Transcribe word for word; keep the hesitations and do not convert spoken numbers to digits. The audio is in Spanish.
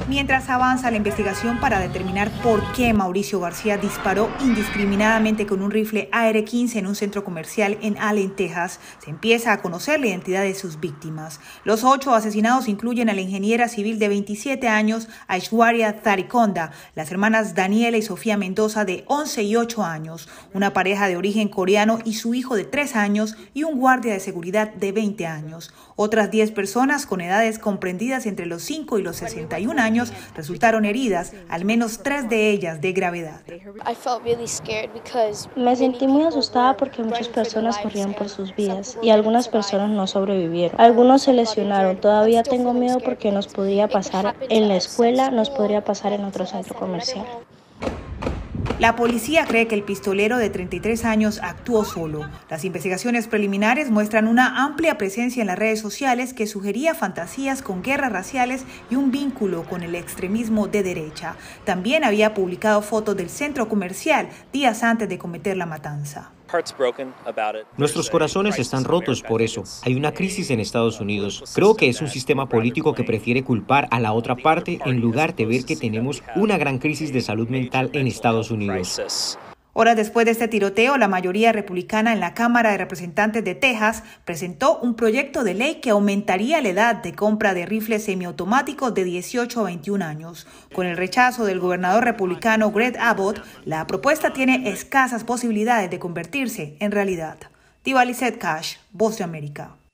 Mientras avanza la investigación para determinar por qué Mauricio García disparó indiscriminadamente con un rifle A R quince en un centro comercial en Allen, Texas, se empieza a conocer la identidad de sus víctimas. Los ocho asesinados incluyen a la ingeniera civil de veintisiete años, Aishwarya Tharikonda, las hermanas Daniela y Sofía Mendoza de once y ocho años, una pareja de origen coreano y su hijo de tres años y un guardia de seguridad de veinte años. Otras diez personas con edades comprendidas entre los cinco y los sesenta y un años resultaron heridas, al menos tres de ellas de gravedad. Me sentí muy asustada porque muchas personas corrían por sus vidas y algunas personas no sobrevivieron. Algunos se lesionaron. Todavía tengo miedo porque nos podría pasar en la escuela, nos podría pasar en otro centro comercial. La policía cree que el pistolero de treinta y tres años actuó solo. Las investigaciones preliminares muestran una amplia presencia en las redes sociales que sugería fantasías con guerras raciales y un vínculo con el extremismo de derecha. También había publicado fotos del centro comercial días antes de cometer la matanza. Nuestros corazones están rotos por eso. Hay una crisis en Estados Unidos. Creo que es un sistema político que prefiere culpar a la otra parte en lugar de ver que tenemos una gran crisis de salud mental en Estados Unidos. Horas después de este tiroteo, la mayoría republicana en la Cámara de Representantes de Texas presentó un proyecto de ley que aumentaría la edad de compra de rifles semiautomáticos de dieciocho a veintiún años. Con el rechazo del gobernador republicano Greg Abbott, la propuesta tiene escasas posibilidades de convertirse en realidad. Diwali Cash, Voz de América.